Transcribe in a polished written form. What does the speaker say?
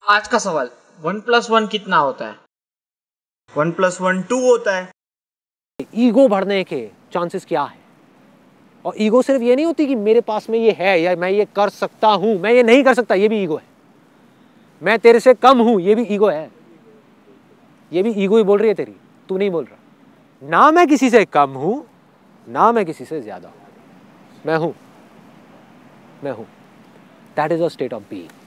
आज का सवाल 1+1 कितना होता है? 1+1 2 होता है। ईगो बढ़ने के चांसेस क्या है? और ईगो सिर्फ ये नहीं होती कि मेरे पास में ये है या मैं ये कर सकता हूं, मैं ये नहीं कर सकता, ये भी ईगो है। मैं तेरे से कम हूं, ये भी ईगो है। ये भी ईगो ही बोल रही है तेरी, तू नहीं बोल रहा। ना मैं किसी से कम हूं, ना मैं किसी से ज्यादा हूं, मैं हूं। That is a state of being.